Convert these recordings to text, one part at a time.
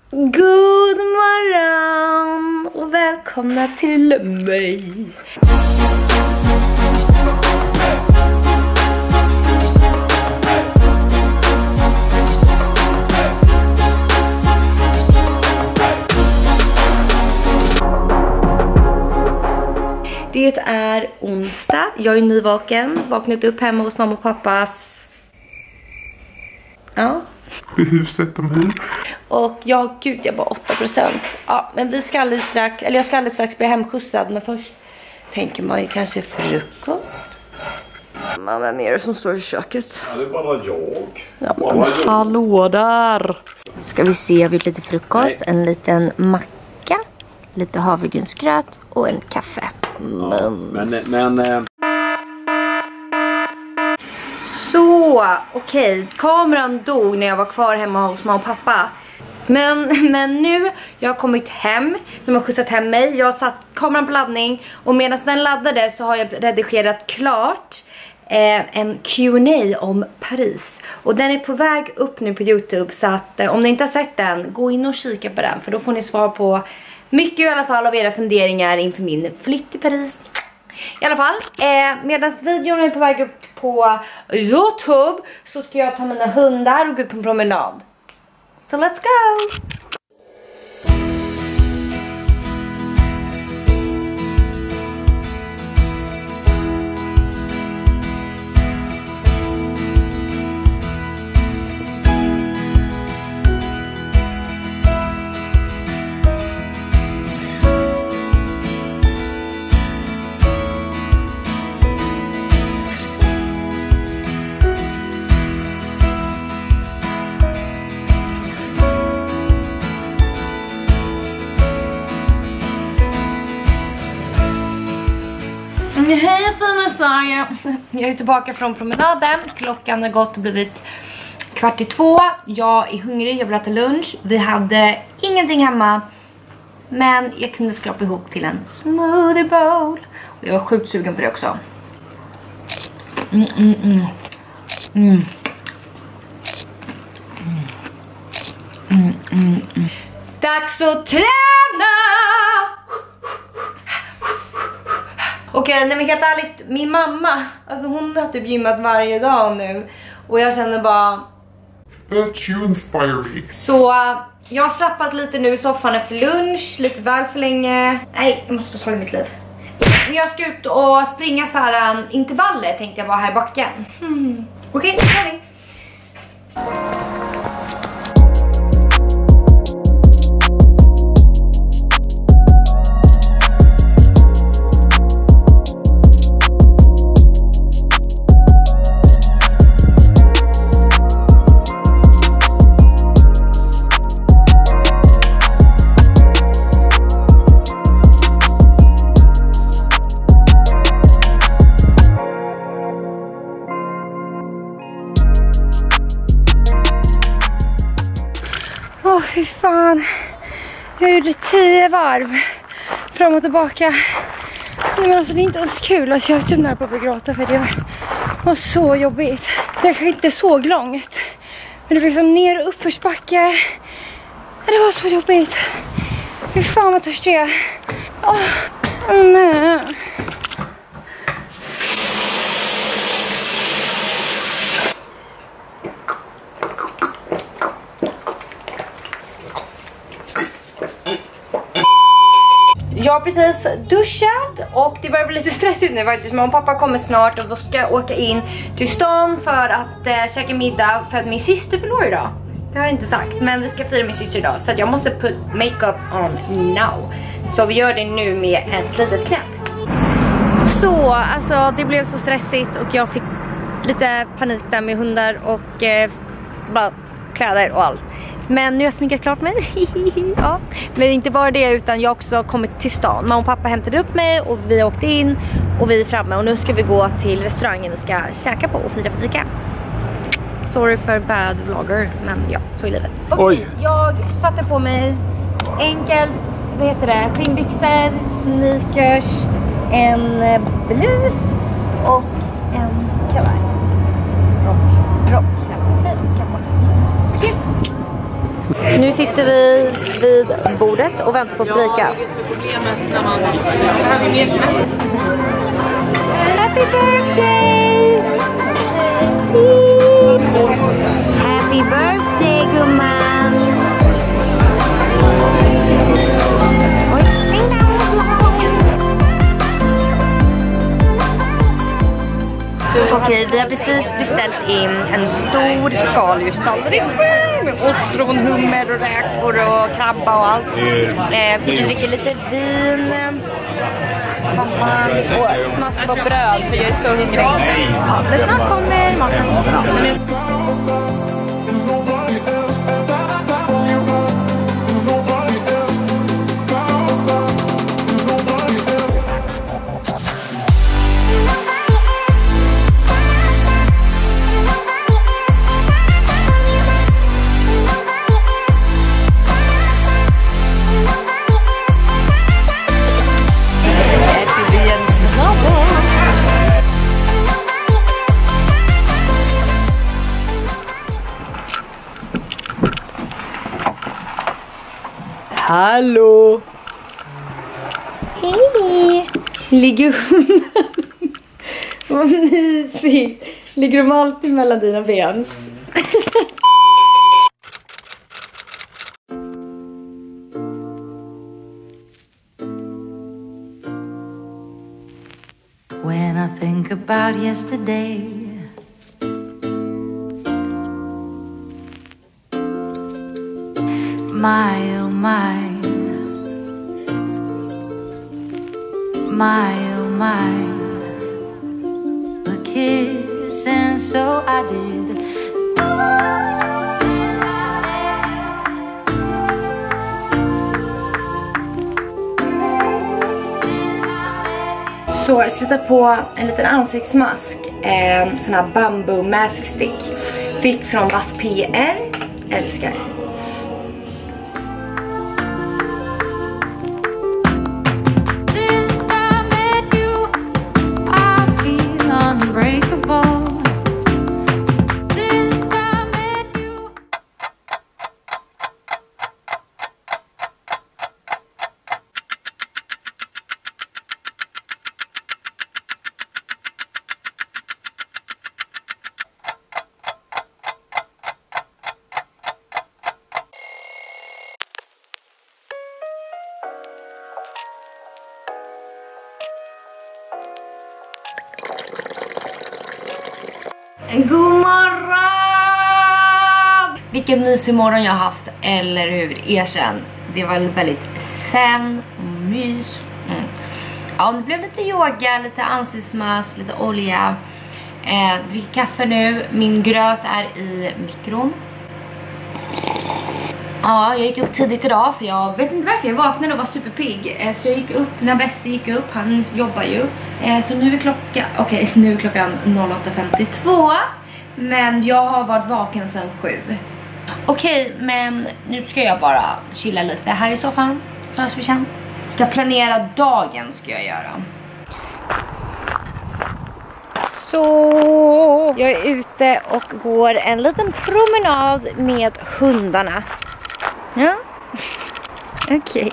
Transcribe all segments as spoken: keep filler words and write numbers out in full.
God morgon och välkomna till mig. Det är onsdag. Jag är nyvaken. Vaknat upp hemma hos mamma och pappas. Ja. Det huset de hyr. Och ja, gud, jag bara åtta procent. Ja, men vi ska alldeles strax, eller jag ska alldeles strax bli hemskjutsad. Men först tänker man ju kanske frukost. Men vem är det som står i köket? Ja, det är bara jag. Ja, men bara jag. Hallå där. Ska vi se, jag har gjort lite frukost. Nej. En liten macka, lite havregrynsgröt och en kaffe. Mums. Men, men äh... Så, okej. Okay. Kameran dog när jag var kvar hemma hos mamma och pappa. Men, men nu, jag har kommit hem. De har skjutsat hem mig. Jag har satt kameran på laddning. Och medan den laddade så har jag redigerat klart eh, en Q and A om Paris. Och den är på väg upp nu på YouTube. Så att eh, om ni inte har sett den, gå in och kika på den. För då får ni svar på mycket i alla fall av era funderingar inför min flytt till Paris. I alla fall, eh, medan videon är på väg upp på YouTube så ska jag ta mina hundar och gå ut på en promenad. So let's go! Hej fina Sverige. Jag är tillbaka från promenaden. Klockan har gått och blivit kvart i två. Jag är hungrig, jag vill äta lunch. Vi hade ingenting hemma, men jag kunde skrapa ihop till en smoothie bowl. Och jag var sjukt sugen på det också. Mm, mm, mm. Mm. Mm, mm, mm. Dags att träna! Okej, okay, nej men helt ärligt, min mamma, alltså hon har typ gymmat varje dag nu. Och jag känner bara... But you inspire me. Så jag har slappat lite nu i soffan efter lunch, lite väl för länge. Nej, jag måste ta tag i mitt liv. Men jag ska ut och springa så här um, intervaller, tänkte jag vara här i backen. Hmm. Okej, okay, kör vi. Åh, oh, fy fan. Jag gjorde tio varv fram och tillbaka. Nej, men alltså det är inte ens kul. Alltså, jag är typ nära på att gråta för det var så jobbigt. Det kanske inte så långt, men det var liksom ner och uppförsbacke. Det var så jobbigt. Fy fan vad törstig jag är. Åh, oh, nej. Jag har precis duschat och det börjar bli lite stressigt nu faktiskt. Mamma och pappa kommer snart och då ska jag åka in till stan för att äh, käka middag för att min syster förlorar idag. Det har jag inte sagt, men vi ska fira min syster idag så att jag måste put makeup on now. Så vi gör det nu med ett litet knäpp. Så, alltså det blev så stressigt och jag fick lite panik där med hundar och äh, bara kläder och allt. Men nu har jag sminkat klart mig. Ja. Men inte bara det, utan jag har också kommit till stan. Mamma och pappa hämtade upp mig och vi åkte in och vi är framme. Och nu ska vi gå till restaurangen vi ska käka på och fira fika. Sorry för bad vlogger, men ja, så är livet. Okej, jag satte på mig enkelt, vad heter det, skinnbyxor, sneakers, en blus och en kavaj. Rock, rock, säg kavaj. Okej. Nu sitter vi vid bordet och väntar på att fika. Happy birthday! Happy birthday, gumman! Oj, ding Okej, vi har precis beställt in en stor skaldjurstallrik med ostron, hummer och räkor och krabba och allt. Eh, så vi dricker lite vin, champagne och smaska på bröd för jag är så hungrig. Ja, men snart kommer maten. Hallå! Hej! Ligger hunden? Vad mysigt! Ligger de alltid mellan dina ben? When I think about yesterday, my oh my, my oh my, a kiss and so I did. Så jag sätter på en liten ansiktsmask, en sån här bamboo mask stick. Fick från Vass P R, älskar. God morgon! Vilken mysig morgon jag har haft, eller hur? Erkänn. Det var väldigt sen och mys. Mm. Ja, det blev lite yoga, lite ansiktsmask, lite olja. Eh, drick kaffe nu. Min gröt är i mikron. Ja, jag gick upp tidigt idag för jag vet inte varför jag vaknade och var superpigg. Eh, så jag gick upp när Bessie gick upp, han jobbar ju. Eh, så nu är klockan, okej okay, nu är klockan åtta femtiotvå. Men jag har varit vaken sedan sju. Okej, okay, men nu ska jag bara chilla lite här i soffan. Så hörs vi sen. Ska planera dagen ska jag göra. Så jag är ute och går en liten promenad med hundarna. Ja, okej. Okay.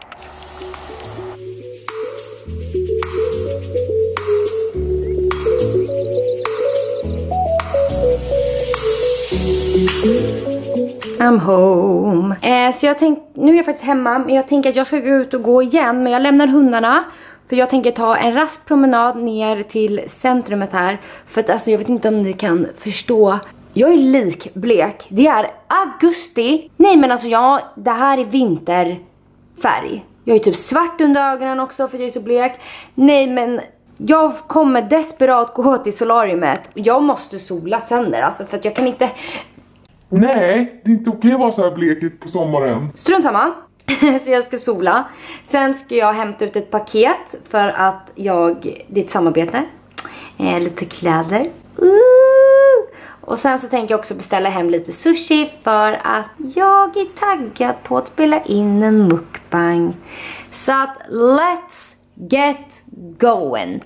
I'm home. Eh, så jag tänkte, nu är jag faktiskt hemma, men jag tänker att jag ska gå ut och gå igen. Men jag lämnar hundarna, för jag tänker ta en rask promenad ner till centrumet här. För att alltså, jag vet inte om ni kan förstå. Jag är likblek. Det är augusti. Nej men alltså jag, det här är vinterfärg. Jag är typ svart under ögonen också för jag är så blek. Nej men jag kommer desperat gå till solariumet. Jag måste sola sönder alltså, för att jag kan inte... Nej, det är inte okej att vara så här blekigt på sommaren. Strunt samma. Så jag ska sola. Sen ska jag hämta ut ett paket för att jag, det är ett samarbete. Eh, lite kläder. Uh! Och sen så tänker jag också beställa hem lite sushi för att jag är taggad på att spela in en mukbang. Så att let's get going.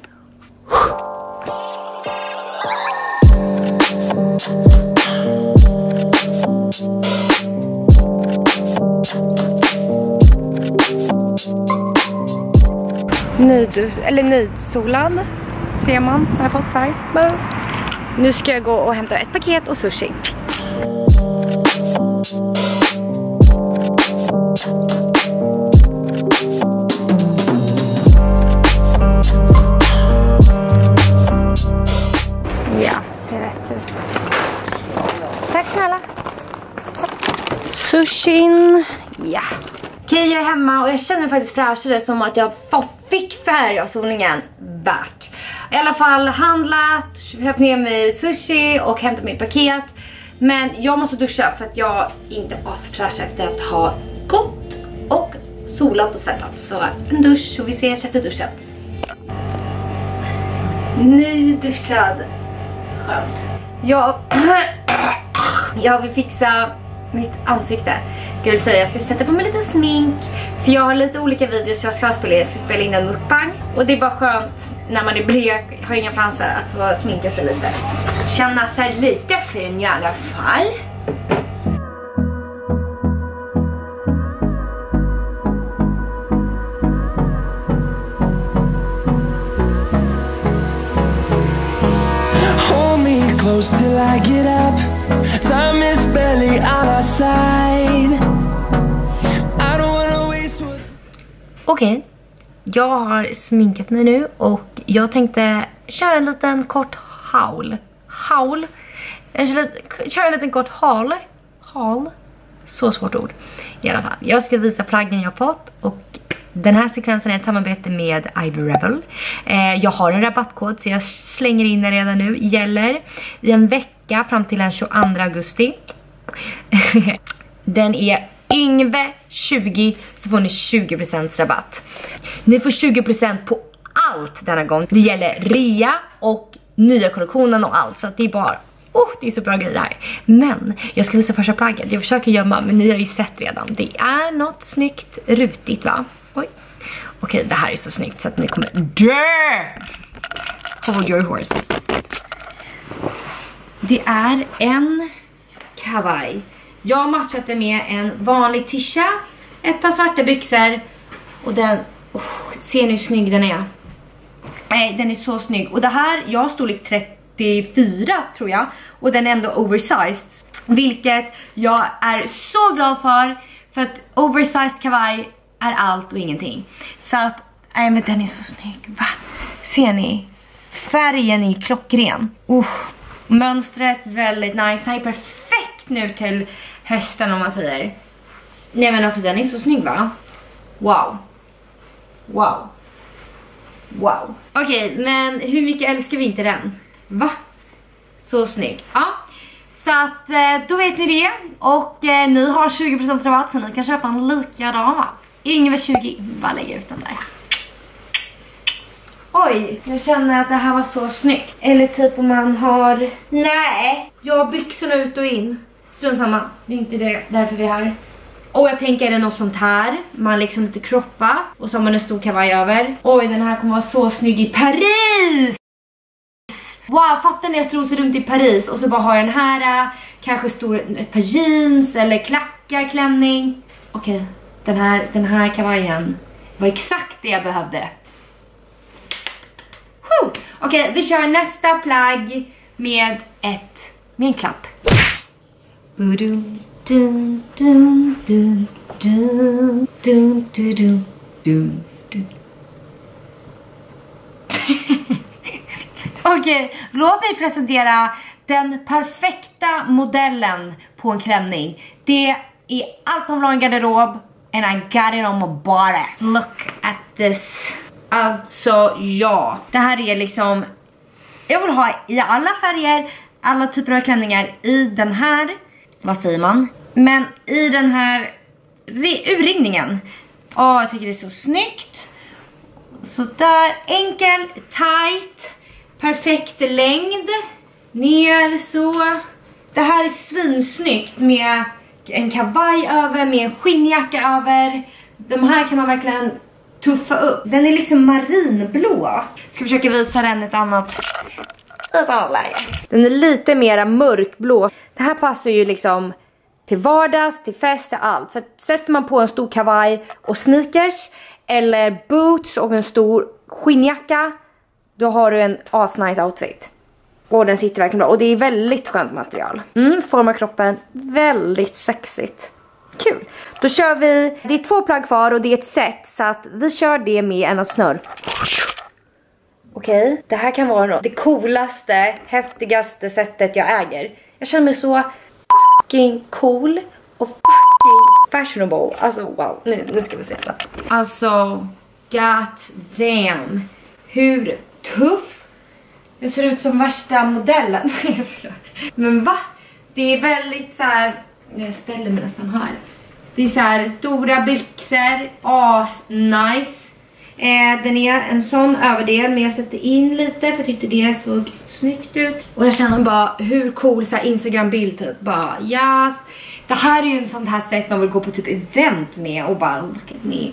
Nyd, eller nydsolad ser man, har jag fått färg. Nu ska jag gå och hämta ett paket och sushi. Ja, ser rätt ut. Tack snälla. Sushin. Ja. Okej, jag är hemma och jag känner mig faktiskt fräschare, som att jag fick färg av solningen. Värt. I alla fall handlat, köpt ner mig sushi och hämtat mitt paket. Men jag måste duscha för att jag inte var så fräsch efter att ha gått och solat och svettats. Så en dusch och vi ses efter duschen. Nyduschad. Skönt. Jag, jag vill fixa mitt ansikte. Jag vill säga jag ska sätta på mig lite smink. För jag har lite olika videos jag ska spela. Jag ska spela in en mukbang. Och det är bara skönt när man är blek, har inga fransar, att få sminka sig lite. Känna sig lite fin i alla fall. Close till I get up. Time is barely on our side. I don't wanna waste what... Okej, okay. Jag har sminkat mig nu och jag tänkte köra en liten kort haul. Haul? Jag kör en liten kort haul. Haul? Så svårt ord. I alla fall, jag ska visa plaggen jag fått och den här sekvensen är ett samarbete med Ivy Revel. Eh, jag har en rabattkod så jag slänger in den redan nu. Gäller i en vecka fram till den tjugoandra augusti. Den är Yngve tjugo, så får ni tjugo procent rabatt. Ni får tjugo procent på allt denna gång. Det gäller rea och nya kollektionen och allt. Så att det är bara... Oh, det är så bra grejer här. Men jag ska visa första plagget. Jag försöker gömma, men ni har ju sett redan. Det är något snyggt rutigt, va? Oj. Okej, det här är så snyggt så att ni kommer dö. Hold your horses. Det är en kavaj. Jag har matchat det med en vanlig tisha, ett par svarta byxor och den, oh, ser ni hur snygg den är? Nej, den är så snygg. Och det här, jag har storlek trettiofyra tror jag, och den är ändå oversized, vilket jag är så glad för, för att oversized kavaj är allt och ingenting. Så att, nej men den är så snygg, va? Ser ni? Färgen är klockren. Uh, mönstret väldigt nice. Den är perfekt nu till hösten om man säger. Nej men alltså den är så snygg, va? Wow. Wow. Wow. Okej, okay, men hur mycket älskar vi inte den? Va? Så snygg. Ja. Så att då vet ni det. Och eh, ni har tjugo procent rabatt så ni kan köpa en likadan, va? Yngve tjugo. Bara lägga ut den där. Oj, jag känner att det här var så snyggt. Eller typ om man har... Nej, jag har byxorna ut och in. Strunt samma, det är inte det, därför vi är här. Och jag tänker, är det något sånt här? Man liksom lite kroppa. Och så har man en stor kavaj över. Oj, den här kommer vara så snygg i Paris! Wow, fattar ni, jag strosar runt i Paris. Och så bara har jag den här, kanske stor, ett par jeans eller klackar, klänning. Okej, okay, den här, den här kavajen var exakt det jag behövde. Okej, okay, vi kör nästa plagg med ett med en klapp. Dun, dun, dun, dun, dun, dun, dun, dun, dun. Okej, okay, låt mig presentera den perfekta modellen på en klänning. Det är allt om en garderob and I got it on my body. Look at this. Alltså, ja. Det här är liksom... Jag vill ha i alla färger, alla typer av klänningar i den här... Vad säger man? Men i den här urringningen. Åh, jag tycker det är så snyggt. Så där, enkel, tight, perfekt längd. Ner så. Det här är svinsnyggt med en kavaj över, med en skinnjacka över. De här kan man verkligen... tuffa upp. Den är liksom marinblå. Ska försöka visa den ett annat ett annat läge. Den är lite mera mörkblå. Det här passar ju liksom till vardags, till fest, till allt. För sätter man på en stor kavaj och sneakers eller boots och en stor skinnjacka, då har du en asnice outfit. Och den sitter verkligen bra. Och det är väldigt skönt material. Mm, formar kroppen väldigt sexigt. Kul. Då kör vi, det är två plagg kvar och det är ett set. Så att vi kör det med en snurr. Okej, okay, det här kan vara det coolaste, häftigaste sättet jag äger. Jag känner mig så fucking cool och fucking fashionable. Alltså wow, nu, nu ska vi se det. Alltså, god damn. Hur tuff? Jag ser ut som värsta modellen. Men va? Det är väldigt så här. Jag ställer mig nästan här. Det är så här stora byxor. As nice. Eh, den är en sån överdel, men jag sätter in lite för jag tyckte det såg snyggt ut. Och jag känner bara hur cool så här Instagram-bild typ. Bara yes. Det här är ju en sån här sätt man vill gå på typ event med och bara look at me.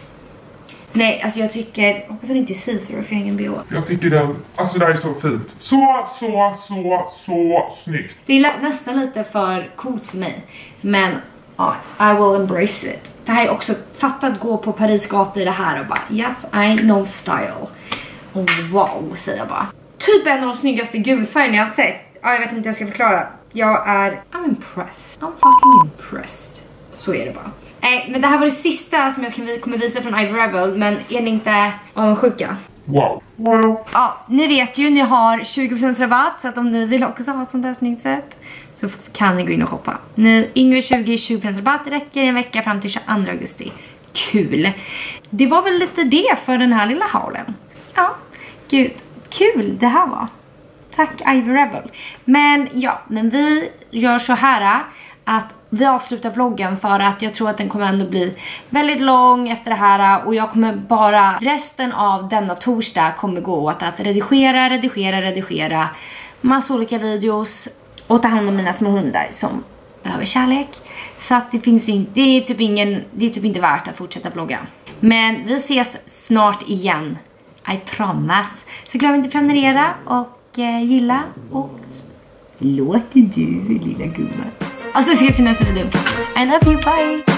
Nej, alltså jag tycker, hoppas det inte är see-through för ingen B H. Jag tycker den, alltså det här är så fint. Så, så, så, så snyggt. Det är nästan lite för coolt för mig. Men, ja, I will embrace it. Det här är också, fatta att gå på Paris gata i det här och bara, yes, I know style. Och wow, säger jag bara. Typ en av de snyggaste gulfärgerna jag har sett. Ja, jag vet inte hur jag ska förklara. Jag är, I'm impressed. I'm fucking impressed. Så är det bara. Nej, men det här var det sista som jag ska, kommer visa från Ivy Rebel. Men är ni inte avundsjuka? Wow. Wow. Ja, ni vet ju, ni har tjugo procent rabatt. Så att om ni vill också ha ett sånt här snyggt sätt, så kan ni gå in och shoppa. Ni yngre tjugo, tjugo procent rabatt räcker en vecka fram till tjugoandra augusti. Kul. Det var väl lite det för den här lilla haulen. Ja, gud, kul det här var. Tack Ivy Rebel. Men ja, men vi gör så här att vi avslutar vloggen för att jag tror att den kommer ändå bli väldigt lång efter det här. Och jag kommer bara, resten av denna torsdag kommer gå åt att redigera, redigera, redigera massa olika videos och ta hand om mina små hundar som behöver kärlek. Så att det finns inte, det är typ ingen, det är typ inte värt att fortsätta vlogga. Men vi ses snart igen. I promise. Så glöm inte att prenumerera och eh, gilla och låter du lilla gumman. Och så ses vi nästa video. I love you, bye!